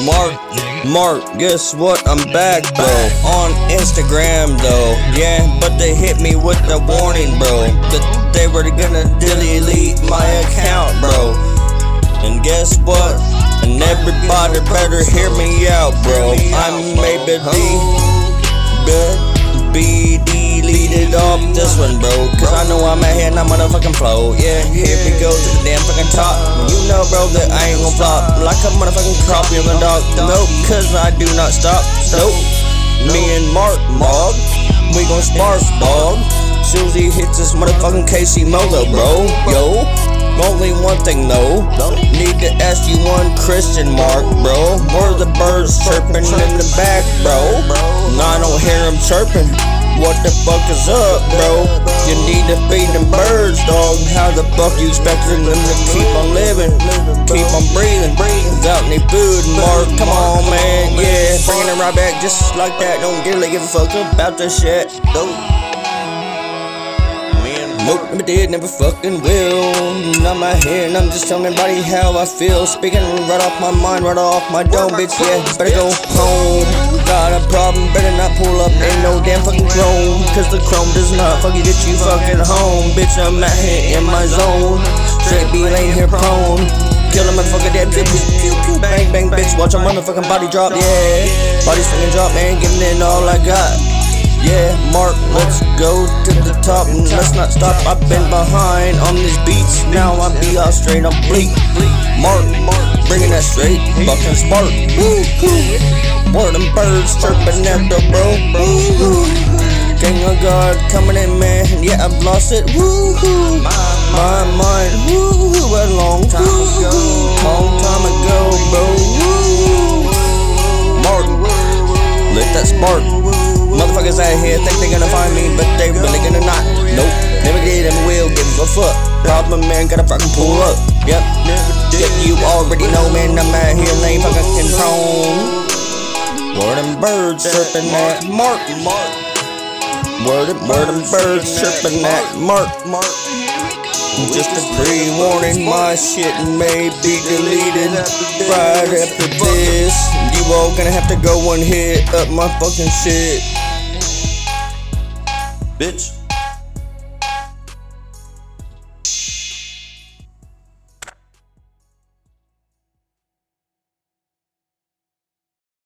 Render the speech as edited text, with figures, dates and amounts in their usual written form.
Mark, guess what? I'm back, bro. On Instagram, though. Yeah, but they hit me with the warning, bro, that they were gonna delete my account, bro. And guess what? And everybody better hear me out, bro. I may be deleted off this one, bro, cause I know I'm out here and I'm motherfucking flow. Yeah, here we go to the damn fucking top. You know, bro, that I ain't gon' flop like a motherfucking crappie on a dog. Nope, cause I do not stop. Nope, me and Mark, we gon' spark, dog. Susie hits this motherfucking Casey Molo, bro. Yo, only one thing though, need to ask you one Christian, Mark, bro. Where the birds chirping in the back, bro? I don't hear them chirping. What the fuck is up, bro? You need to feed them birds, dog. How the fuck you expecting them to keep on living, keep on breathing without any food, Mark? Come on, man, yeah, bringing it right back just like that. Don't really give a fuck about this shit. Nope, never did, never fucking will. I'm out here and I'm just telling everybody how I feel. Speaking right off my mind, right off my dome, bitch, yeah. Better go home. Got a problem, better not pull up. Ain't no damn fucking chrome, cause the chrome does not fucking get you fucking home. Bitch, I'm out here in my zone. Straight be laying here prone. Kill a motherfucker dead, pew pew pew, bang bang, bitch. Watch a motherfucking body drop, yeah. Body fucking drop, man, giving it all I got. Yeah, Mark, let's go to the top and let's not stop. I've been behind on these beats, now I be all straight on bleak. Mark, bringing that straight fucking spark. More them birds chirping at the bro. King of God coming in, man. Yeah, I've lost it. My mind. A long time ago, bro. Mark, lit that spark. Motherfuckers out here think they gonna find me, but they really gonna not. Nope, never did, never will, give a fuck. Problem, man, gotta fucking pull up. Yep, you already know, man, I'm out here lame fucking prone. Where them birds chirping at Mark? Where them birds chirping at Mark? Just a pre-warning, my shit may be deleted right after this. You all gonna have to go and hit up my fucking shit, bitch.